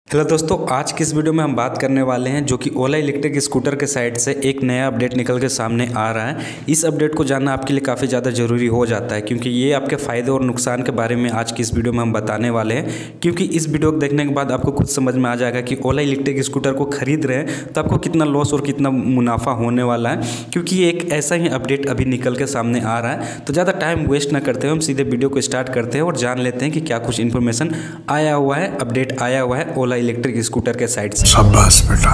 Hello दोस्तों, आज की इस वीडियो में हम बात करने वाले हैं जो कि ओला इलेक्ट्रिक स्कूटर के साइड से एक नया अपडेट निकल के सामने आ रहा है। इस अपडेट को जानना आपके लिए काफ़ी ज़्यादा ज़रूरी हो जाता है क्योंकि ये आपके फ़ायदे और नुकसान के बारे में आज की इस वीडियो में हम बताने वाले हैं। क्योंकि इस वीडियो को देखने के बाद आपको खुद समझ में आ जाएगा कि ओला इलेक्ट्रिक स्कूटर को खरीद रहे हैं तो आपको कितना लॉस और कितना मुनाफा होने वाला है, क्योंकि ये एक ऐसा ही अपडेट अभी निकल के सामने आ रहा है। तो ज़्यादा टाइम वेस्ट ना करते हुए हम सीधे वीडियो को स्टार्ट करते हैं और जान लेते हैं कि क्या कुछ इन्फॉर्मेशन आया हुआ है, अपडेट आया हुआ है ओला इलेक्ट्रिक स्कूटर के साइड से। शाबाश बेटा,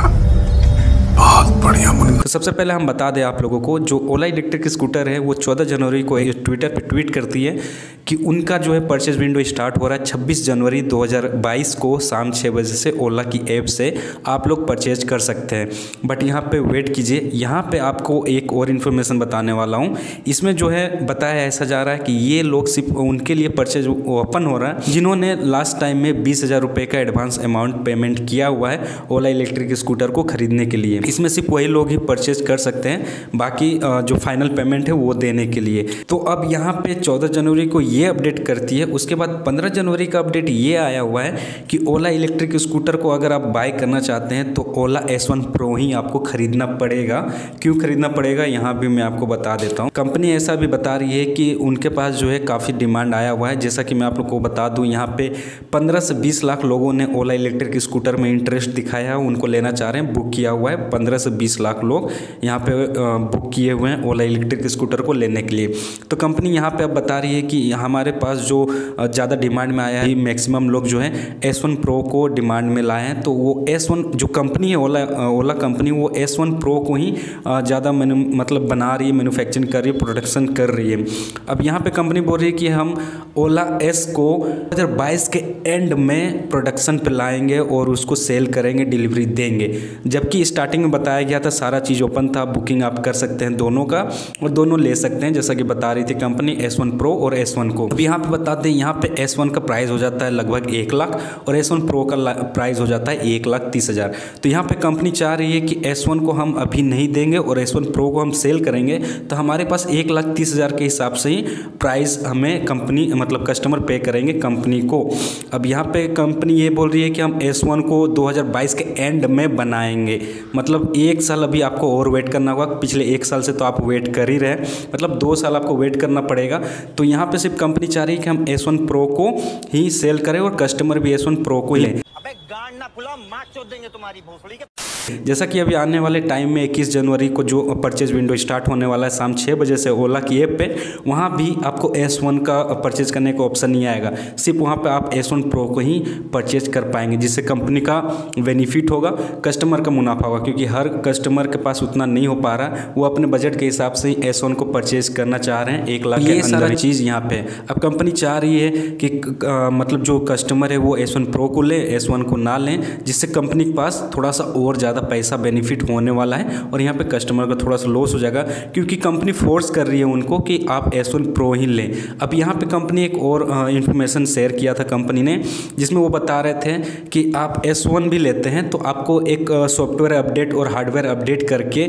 बहुत बढ़िया मुन्ना। तो सबसे पहले हम बता दें आप लोगों को, जो ओला इलेक्ट्रिक स्कूटर है वो 14 जनवरी को ट्विटर पे ट्वीट करती है कि उनका जो है परचेज विंडो स्टार्ट हो रहा है 26 जनवरी 2022 को शाम 6 बजे से ओला की ऐप से आप लोग परचेज कर सकते हैं। बट यहाँ पे वेट कीजिए, यहाँ पे आपको एक और इन्फॉर्मेशन बताने वाला हूँ। इसमें जो है बताया ऐसा जा रहा है कि ये लोग सिर्फ उनके लिए परचेज ओपन हो रहा है जिन्होंने लास्ट टाइम में 20,000 रुपये का एडवांस अमाउंट पेमेंट किया हुआ है ओला इलेक्ट्रिक स्कूटर को खरीदने के लिए। इसमें सिर्फ वही लोग ही परचेज कर सकते हैं, बाकी जो फाइनल पेमेंट है वो देने के लिए। तो अब यहाँ पे 14 जनवरी को ये अपडेट करती है। उसके बाद 15 जनवरी का अपडेट ये आया हुआ है कि ओला इलेक्ट्रिक स्कूटर को अगर आप बाय करना चाहते हैं तो ओला S1 Pro ही आपको खरीदना पड़ेगा। क्यों खरीदना पड़ेगा यहाँ भी मैं आपको बता देता हूँ। कंपनी ऐसा भी बता रही है कि उनके पास जो है काफ़ी डिमांड आया हुआ है। जैसा कि मैं आप लोग को बता दूँ, यहाँ पे 15 से 20 लाख लोगों ने ओला इलेक्ट्रिक स्कूटर में इंटरेस्ट दिखाया है, उनको लेना चाह रहे हैं, बुक किया हुआ है। 15 से 20 लाख लोग यहाँ पे बुक किए हुए हैं ओला इलेक्ट्रिक स्कूटर को लेने के लिए। तो कंपनी यहाँ पे अब बता रही है कि हमारे पास जो ज़्यादा डिमांड में आया है, मैक्सिमम लोग जो है S1 Pro को डिमांड में लाए हैं। तो वो S1 जो कंपनी है ओला कंपनी, वो S1 Pro को ही ज़्यादा मतलब बना रही है, मैन्युफैक्चरिंग कर रही है, प्रोडक्शन कर रही है। अब यहाँ पे कंपनी बोल रही है कि हम ओला S को 2022 के एंड में प्रोडक्शन पे लाएंगे और उसको सेल करेंगे, डिलीवरी देंगे। जबकि स्टार्टिंग में बताया गया था सारा चीज़ ओपन था, बुकिंग आप कर सकते हैं दोनों का और दोनों ले सकते हैं, जैसा कि बता रही थी कंपनी S1 Pro और S1 को। अब यहाँ पे बता दें, यहाँ पे S1 का प्राइस हो जाता है लगभग 1 लाख और S1 Pro का प्राइस हो जाता है 1,30,000। तो यहाँ पे कंपनी चाह रही है कि S1 को हम अभी नहीं देंगे और S1 Pro को हम सेल करेंगे तो हमारे पास 1,30,000 के हिसाब से ही प्राइस हमें कंपनी मतलब कस्टमर पे करेंगे कंपनी को। अब यहाँ पे कंपनी ये बोल रही है कि हम S1 को 2022 के एंड में बनाएंगे, मतलब 1 साल अभी आपको और वेट करना होगा। पिछले 1 साल से तो आप वेट कर ही रहे, मतलब 2 साल आपको वेट करना पड़ेगा। तो यहाँ पे सिर्फ कंपनी चाह रही है कि हम S1 Pro को ही सेल करें और कस्टमर भी S1 Pro को ही लें। अबे गांड ना फुला, मार चोद देंगे तुम्हारी भोसड़ी के। जैसा कि अभी आने वाले टाइम में 21 जनवरी को जो परचेज विंडो स्टार्ट होने वाला है शाम 6 बजे से ओला की ऐप पे, वहाँ भी आपको S1 का परचेज करने का ऑप्शन नहीं आएगा। सिर्फ वहाँ पे आप S1 Pro को ही परचेज कर पाएंगे, जिससे कंपनी का बेनिफिट होगा, कस्टमर का मुनाफा होगा। क्योंकि हर कस्टमर के पास उतना नहीं हो पा रहा, वो अपने बजट के हिसाब से ही S1 को परचेज करना चाह रहे हैं 1 लाख के अंदर चीज़ यहाँ पे। अब कंपनी चाह रही है कि मतलब जो कस्टमर है वो S1 Pro को ले, S1 को ना लें, जिससे कंपनी के पास थोड़ा सा और ज़्यादा पैसा बेनिफिट होने वाला है और यहाँ पे कस्टमर का थोड़ा सा लॉस हो जाएगा, क्योंकि कंपनी फोर्स कर रही है उनको कि आप S1 Pro ही लें। अब यहाँ पे कंपनी एक और इन्फॉर्मेशन शेयर किया था कंपनी ने, जिसमें वो बता रहे थे कि आप S1 भी लेते हैं तो आपको एक सॉफ्टवेयर अपडेट और हार्डवेयर अपडेट करके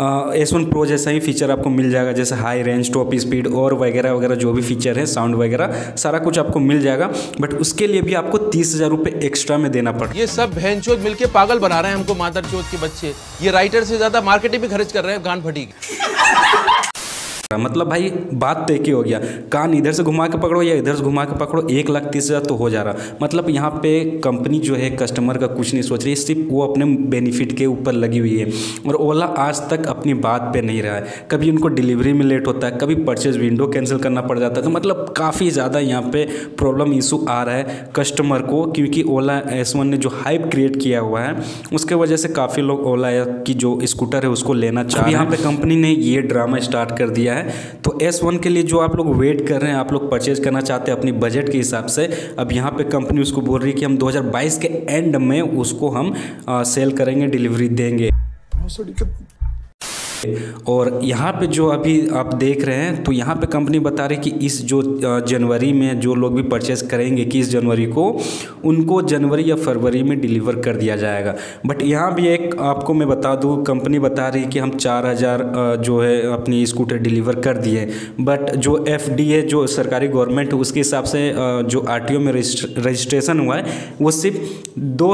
S1 Pro जैसा ही फीचर आपको मिल जाएगा, जैसे हाई रेंज, टॉप स्पीड और वगैरह वगैरह जो भी फीचर है, साउंड वगैरह सारा कुछ आपको मिल जाएगा। बट उसके लिए भी आपको 30,000 रुपये एक्स्ट्रा में देना पड़ेगा। ये सब बहनचोद मिलके पागल बना रहे हैं हमको, मादरचोद के बच्चे। ये राइटर से ज्यादा मार्केटिंग पे खर्च कर रहे हैं, गांड फटी। मतलब भाई बात तो एक ही हो गया, कान इधर से घुमा के पकड़ो या इधर से घुमा के पकड़ो, 1,30,000 तो हो जा रहा। मतलब यहाँ पे कंपनी जो है कस्टमर का कुछ नहीं सोच रही, सिर्फ वो अपने बेनिफिट के ऊपर लगी हुई है। और ओला आज तक अपनी बात पे नहीं रहा है, कभी उनको डिलीवरी में लेट होता है, कभी परचेज विंडो कैंसिल करना पड़ जाता है। तो मतलब काफ़ी ज़्यादा यहाँ पे प्रॉब्लम इशू आ रहा है कस्टमर को, क्योंकि ओला S1 ने जो हाइप क्रिएट किया हुआ है उसके वजह से काफ़ी लोग ओला की जो स्कूटर है उसको लेना चाह रहे हैं। यहाँ पे कंपनी ने ये ड्रामा स्टार्ट कर दिया है। तो S1 के लिए जो आप लोग वेट कर रहे हैं, आप लोग परचेज करना चाहते हैं अपनी बजट के हिसाब से, अब यहाँ पे कंपनी उसको बोल रही है कि हम 2022 के एंड में उसको हम सेल करेंगे, डिलीवरी देंगे। और यहाँ पे जो अभी आप देख रहे हैं तो यहाँ पे कंपनी बता रही कि इस जो जनवरी में जो लोग भी परचेस करेंगे 21 जनवरी को उनको जनवरी या फरवरी में डिलीवर कर दिया जाएगा। बट यहाँ भी एक आपको मैं बता दूँ, कंपनी बता रही कि हम 4000 जो है अपनी स्कूटर डिलीवर कर दिए, बट जो FDA जो सरकारी गवर्नमेंट है उसके हिसाब से जो RTO में रजिस्ट्रेशन हुआ है वो सिर्फ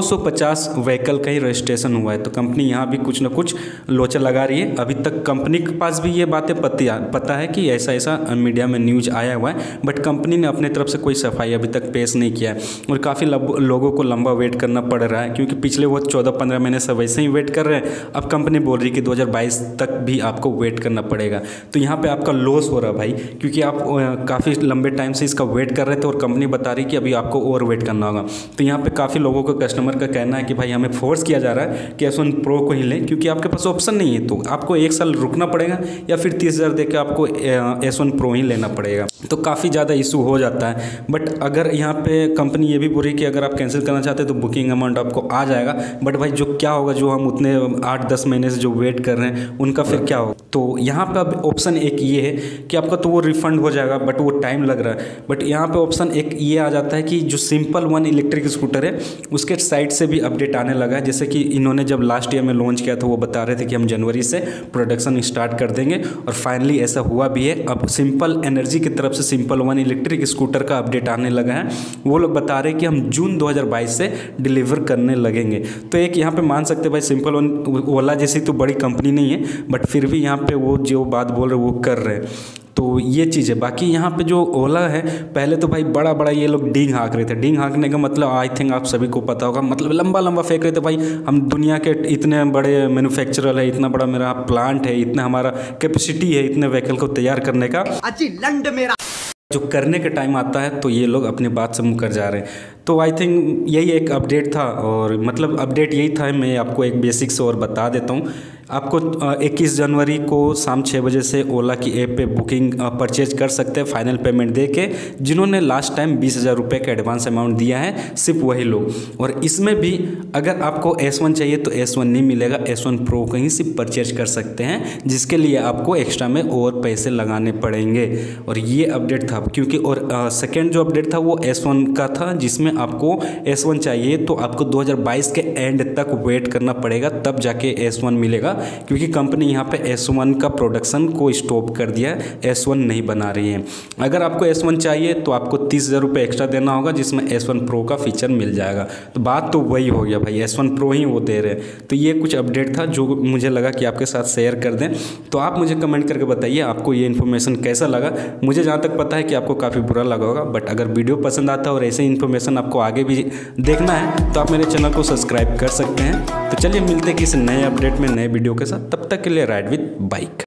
250 व्हीकल का ही रजिस्ट्रेशन हुआ है। तो कंपनी यहाँ भी कुछ ना कुछ लोचा लगा रही है। अभी तक कंपनी के पास भी ये बातें पता है कि ऐसा ऐसा मीडिया में न्यूज आया हुआ है, बट कंपनी ने अपने तरफ से कोई सफाई अभी तक पेश नहीं किया है और काफ़ी लोगों को लंबा वेट करना पड़ रहा है, क्योंकि पिछले वो 14-15 महीने से वैसे ही वेट कर रहे हैं। अब कंपनी बोल रही है कि 2022 तक भी आपको वेट करना पड़ेगा। तो यहाँ पे आपका लॉस हो रहा है भाई, क्योंकि आप काफ़ी लंबे टाइम से इसका वेट कर रहे थे और कंपनी बता रही कि अभी आपको और वेट करना होगा। तो यहाँ पे काफ़ी लोगों को कस्टमर का कहना है कि भाई हमें फोर्स किया जा रहा है कि S1 Pro को ही लें, क्योंकि आपके पास ऑप्शन नहीं है। तो आपको 1 साल रुकना पड़ेगा या फिर 30,000 दे के आपको S1 Pro ही लेना पड़ेगा। तो काफ़ी ज़्यादा इशू हो जाता है। बट अगर यहाँ पे कंपनी ये भी बोल रही कि अगर आप कैंसिल करना चाहते हैं तो बुकिंग अमाउंट आपको आ जाएगा। बट भाई जो क्या होगा, जो हम उतने 8-10 महीने से जो वेट कर रहे हैं उनका फिर क्या होगा। तो यहाँ पे अब ऑप्शन एक ये है कि आपका तो वो रिफंड हो जाएगा, बट वो टाइम लग रहा है। बट यहाँ पे ऑप्शन एक ये आ जाता है कि जो सिंपल वन इलेक्ट्रिक स्कूटर है उसके साइड से भी अपडेट आने लगा है। जैसे कि इन्होंने जब लास्ट ईयर में लॉन्च किया था वो बता रहे थे कि हम जनवरी से प्रोडक्शन स्टार्ट कर देंगे, और फाइनली ऐसा हुआ भी है। अब सिंपल एनर्जी की तरफ से सिंपल वन इलेक्ट्रिक स्कूटर का अपडेट आने लगा है। वो लोग बता रहे हैं कि हम जून 2022 से डिलीवर करने लगेंगे। तो एक यहाँ पे मान सकते हैं भाई सिंपल वन ओला जैसी तो बड़ी कंपनी नहीं है, बट फिर भी यहाँ पे वो जो बात बोल रहे वो कर रहे हैं। तो ये चीज़ है। बाकी यहाँ पे जो ओला है, पहले तो भाई बड़ा बड़ा ये लोग डींग हाँक रहे थे। डींग हाँकने का मतलब आई थिंक आप सभी को पता होगा, मतलब लंबा लंबा फेंक रहे थे भाई हम दुनिया के इतने बड़े मैन्युफैक्चरर है, इतना बड़ा मेरा प्लांट है, इतना हमारा कैपेसिटी है इतने व्हीकल को तैयार करने का। अच्छी लंड मेरा जो करने का टाइम आता है तो ये लोग अपने बात से मुकर जा रहे हैं। तो आई थिंक यही एक अपडेट था, और मतलब अपडेट यही था। मैं आपको एक बेसिक से और बता देता हूँ। आपको 21 जनवरी को शाम 6 बजे से ओला की ऐप पे बुकिंग परचेज कर सकते हैं फाइनल पेमेंट दे के। जिन्होंने लास्ट टाइम 20,000 रुपये का एडवांस अमाउंट दिया है सिर्फ वही लोग। और इसमें भी अगर आपको S1 चाहिए तो S1 नहीं मिलेगा, S1 Pro कहीं सिर्फ परचेज कर सकते हैं, जिसके लिए आपको एक्स्ट्रा में और पैसे लगाने पड़ेंगे। और ये अपडेट था, क्योंकि और सेकेंड जो अपडेट था वो S1 का था, जिसमें आपको S1 चाहिए तो आपको 2022 के एंड तक वेट करना पड़ेगा, तब जाके S1 मिलेगा। क्योंकि कंपनी यहाँ पे S1 का प्रोडक्शन को स्टॉप कर दिया है, S1 नहीं बना रही है। अगर आपको S1 चाहिए तो आपको 30,000 रुपये एक्स्ट्रा देना होगा, जिसमें S1 Pro का फीचर मिल जाएगा। तो बात तो वही हो गया भाई, S1 Pro ही वो दे रहे हैं। तो ये कुछ अपडेट था जो मुझे लगा कि आपके साथ शेयर कर दें। तो आप मुझे कमेंट करके बताइए आपको ये इन्फॉर्मेशन कैसा लगा। मुझे जहाँ तक पता है कि आपको काफ़ी बुरा लगा होगा, बट अगर वीडियो पसंद आता है और ऐसे इन्फॉर्मेशन आपको आगे भी देखना है तो आप मेरे चैनल को सब्सक्राइब कर सकते हैं। तो चलिए मिलते हैं किसी नए अपडेट में, नए वीडियो के साथ। तब तक के लिए राइड विद बाइक।